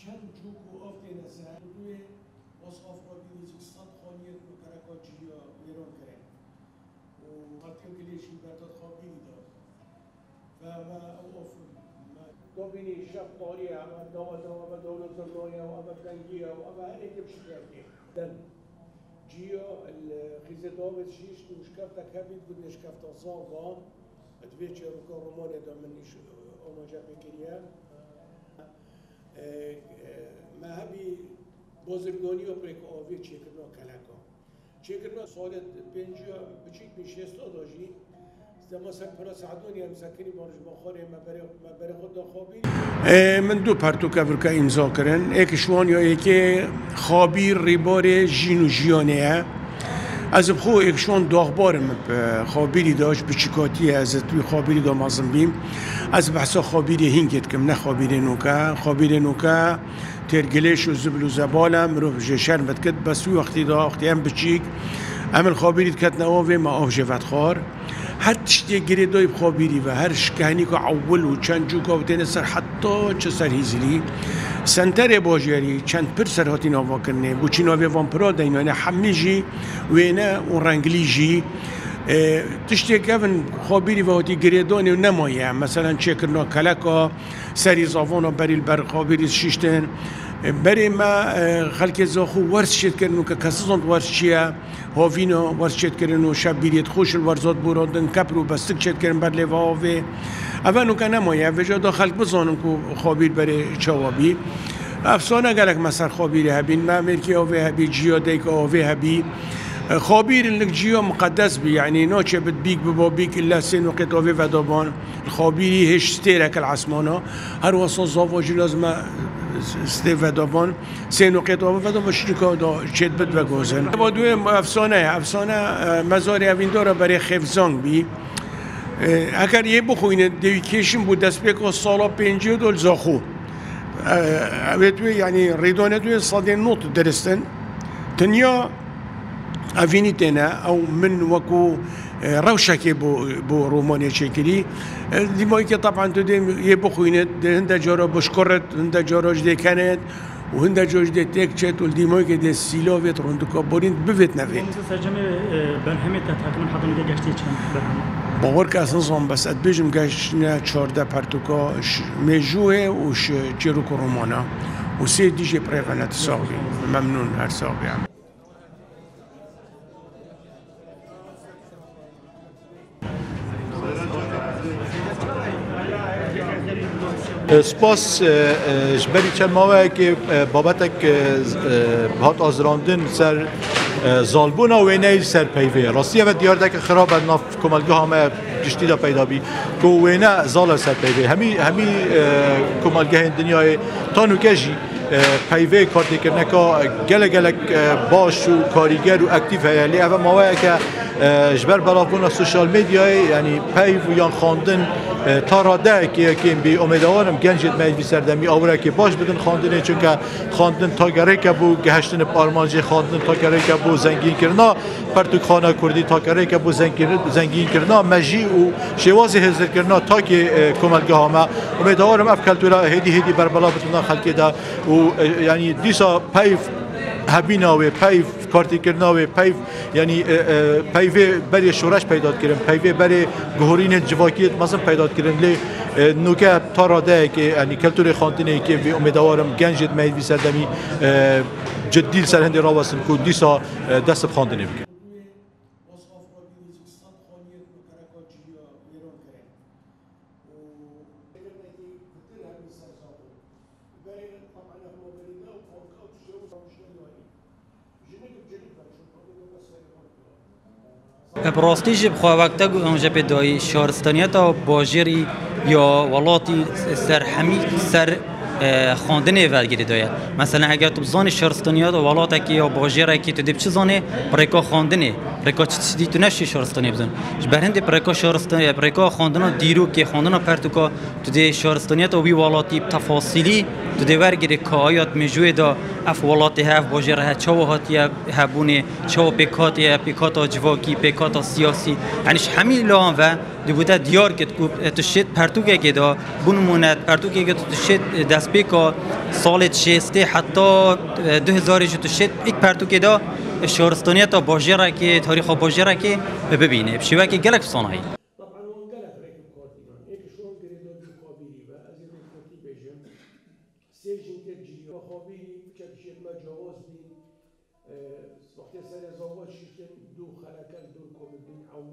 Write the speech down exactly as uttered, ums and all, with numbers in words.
چند جوک و آفته نسر دوی وصف آبی دیگه صد خانیت و کرکاچی یا ایران کرد و حتی کلیشی برداد خوابی داد و ما اوف دو بینی شب طاریه و دولت و دولت زرنویه و بفرنگیه و هر ایک بشکلی دن جيو الخيزة داوود شيش وشكافتا كابيد قد نشكافتا صاغا اتبيتش روكا رومانيا دا منيش اوما جا بكريا ما هبي بازرگانی و پریک آوی چیکرنا کلکا چیکرنا سالت پنجیا بچیک میشستا داشی مثلا پرا سعدونی هم سکنی بارش بخوره ما برای خود خوابی من دو پرتوکا ورکا امضا کردن یک شوان یا یکی خابیر ریبار جین و جیانه از بخو یک شوان داغبارم خابیری داشت بچیکاتی از توی خابیری دا مازم بیم از بحثا خابیری هینگت کم نه خابیری نوکا خابیری نوکا ترگلش و زبل و زبالم رو جشن بد کد بس توی وقتی دا وقتی هم بچیک عمل خابیری کت نوافه ما آف جفت خار هر تشتی گریدای خابیری و هر شکهانی که اول و چند جوکا و تین سر حتی چه سر هیزلی سنتر باجری چند پر سر هاتی نوا کرنه بو چی نوی وان پرا دینانه همه جی و اینه اون رنگلی جی تشتی که اون خابیری و هاتی گریدانی و نمایه مثلا چه کرنا کلکا سری زاوانا بری البر خابیری شیشتن برای ما خلک زاخو ورس شد کردن که کسی زند ورس چیه هاوینا ورس شد کردن و شب بیریت خوش الورزات بردن کپرو بستک شد کردن بر لواوه اول نو که نمایه وجا داخل بزنم که خابیر برای چوابی افسانه گلک مثلا خابیر هبین ما امریکی آوه هبی جیا دیک آوه هبی خابیر انك جيو مقدس بي يعني نوچه بد بيك ببابيك الا سين وقت آوه ودابان الخابيري هش ستيرك العسمانه هر وصل زاواجي لازم سته ودابان سین و قطعه ودابان شرکا دا چت بد و گوزن. با دوی افسانه افسانه مزاری اوین داره برای خفزانگ بی. اگر یه بخوینه دوی کشیم بود دست بک و سالا پنجی دول زاخو. اوی یعنی ریدانه دوی صدی نوت درستن. تنیا اوینی تنه او من وکو روشکی بو بو رومانیا شکلی دیمایی که طبعا تو دیم یه بخوینه هنده جارا بشکرت هنده جاراش دیکنه و هنده جاش دیتک چت و دیمایی که دی سیلاویت روندو کابورین بویت نوید. سرجم برهمی تحکم حضور دی گشتی چند برهم؟ باور که اصلا زن بس اد بیشم گشتن چهارده پرتوکا مجوه و چیروک رومانا و سه دیجی پریفنات ساقی ممنون هر ساقی هم. سپاس جبری چند ماوه که بابتک هات آزراندن سر زالبونا و اینه سر پیوه راستیه و دیار دک خراب ناف کمالگاه همه جشتی دا پیدا بی که و اینه زال سر پیوه همی همی کمالگاه دنیای تانو کجی پیوه کارتی کرنه که گله گله باش و کاریگر و اکتیف هیلی اول ماوه که جبر برافونا سوشال میدیای یعنی پیو و یان خواندن تا راده که که بی امیدوارم گنجت میل بی سردمی آوره که باش بدن خواندنه چون که خواندن تا گره که بو گهشتن پارمانجی خواندن تا گره که بو زنگین کرنا پرتوک خانه کردی تا گره که بو زنگین کرنا مجی و شواز حضر کرنا تا که کمالگاه ما امیدوارم اف کلتورا هدی هدی بر بلا بتونا خلقی دا و یعنی دیسا پیف هبینا و پیف کارتی کرنا و پیف یعنی پیوه برای شورش پیدا کردن پیوه برای گهورین جواکیت مثلا پیدا کردن لی نوکه تا راده که یعنی کلتور خواندنی که و امیدوارم گنجت میل بی سردمی جدی سر هندی راوستن که دیسا دست خواندنی بکن. براستی جب خواه وقتا اونجا پیدایی شهرستانیت و باجری یا ولاتی سر همی سر خواندن ورگیری داید مثلا اگر تو زانی شهرستانیت و ولاتی که یا باجری که تو دیب چه زانی پرکا خواندنه پرکا چیزی تو نشی شهرستانی بزن برهند پرکا شهرستانی پرکا خواندن دیرو که خواندن پرتوکا تو دی شهرستانیت و وی ولاتی تفاصیلی تو دی ورگیری که آیات مجوی دا اف ولاتی هف باجر ها چو هاتیه هبونه چو پیکاتیه پیکاتا جواکی پیکاتا سیاسی یعنیش همین لام و دیوتا دیار کت کو تشت پرتوکه که دا بنموند پرتوکه که تشت دست پیکا سال شسته حتی دو هزار جو تشت یک پرتوکه دا شهرستانیت تا باجره که تاریخ باجره که ببینه بشیوه که گلک صنعی طبعا وان قالك راكب كوردينون هيك شلون قرينا بالقابيلي بقى ازيد الكوتي بيجم سيجن كتجي وخابيلي بشكل ما جواز بين وقت سنه زوج شفتن دو خلكل دو كومدين او